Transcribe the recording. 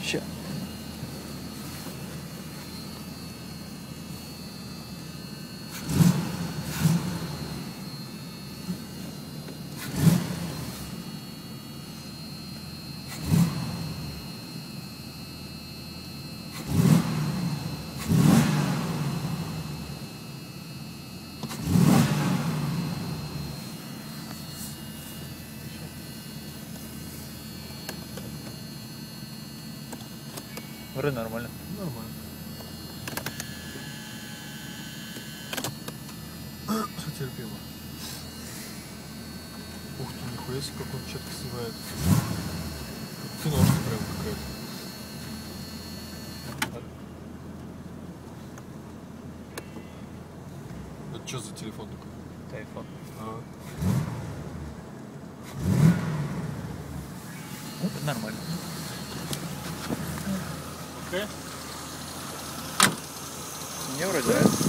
Ща. Вроде нормально. Нормально. Терпимо. Ух ты, нихуя себе, как он четко снимает. Как киношка прям какая-то. Это что за телефон такой? Айфон. А. Ну, нормально. Окей? Мне вроде нравится.